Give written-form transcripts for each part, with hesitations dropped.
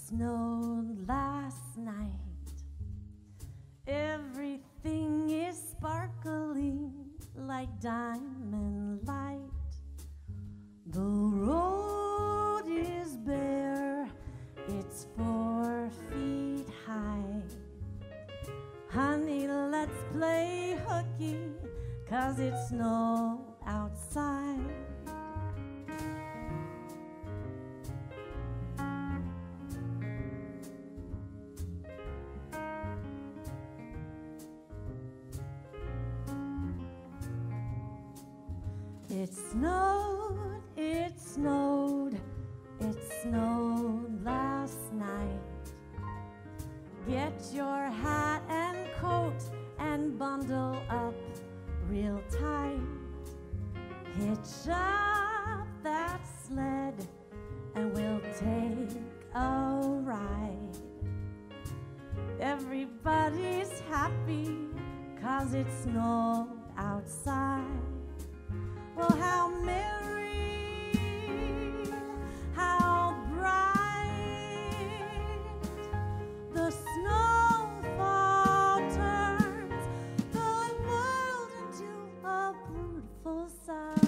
snowed last night. Everything is sparkling like diamond light. The road is bare, it's 4 feet high. Honey, let's play hooky, 'cause it's snow outside. It snowed, it snowed, it snowed last night. Get your hat and coat and bundle up real tight. Hitch up that sled and we'll take a ride. Everybody's happy 'cause it snowed outside. Well, how merry, how bright the snowfall turns the world into a beautiful sight.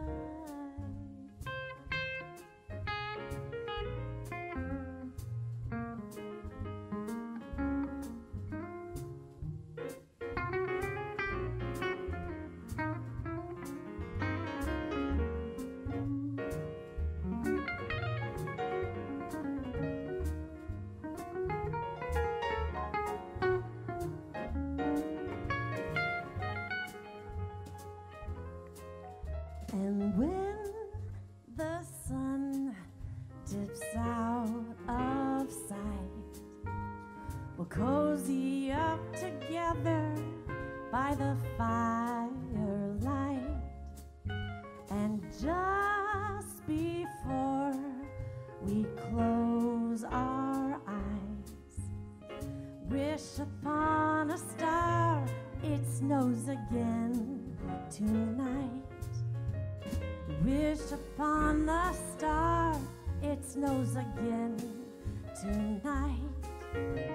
And when the sun dips out of sight, we'll cozy up together by the firelight. And just before we close our eyes, wish upon a star, it snows again tonight. Wish upon the star, it snows again tonight.